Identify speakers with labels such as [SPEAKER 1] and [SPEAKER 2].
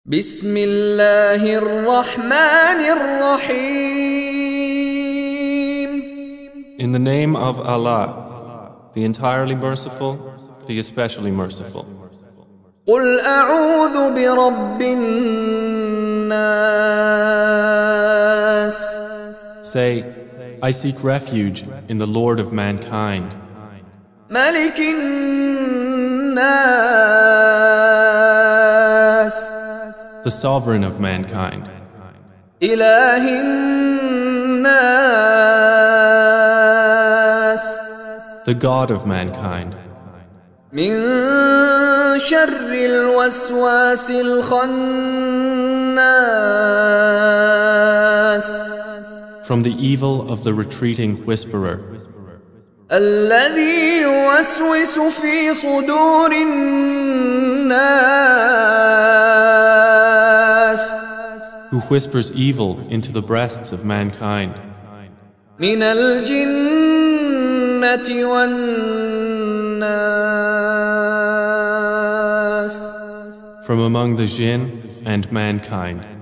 [SPEAKER 1] بسم الله الرحمن الرحيم.
[SPEAKER 2] In the name of Allah, the entirely merciful, the especially merciful.
[SPEAKER 1] قل أعوذ برب الناس.
[SPEAKER 2] Say, I seek refuge in the Lord of mankind,
[SPEAKER 1] ملك الناس.
[SPEAKER 2] the sovereign of mankind,
[SPEAKER 1] إله الناس.
[SPEAKER 2] the God of mankind,
[SPEAKER 1] من شر الوسواس الخناس.
[SPEAKER 2] from the evil of the retreating whisperer,
[SPEAKER 1] الذي يوسوس في صدور الناس.
[SPEAKER 2] who whispers evil into the breasts of mankind,
[SPEAKER 1] من الجنة والناس.
[SPEAKER 2] from among the jinn and mankind.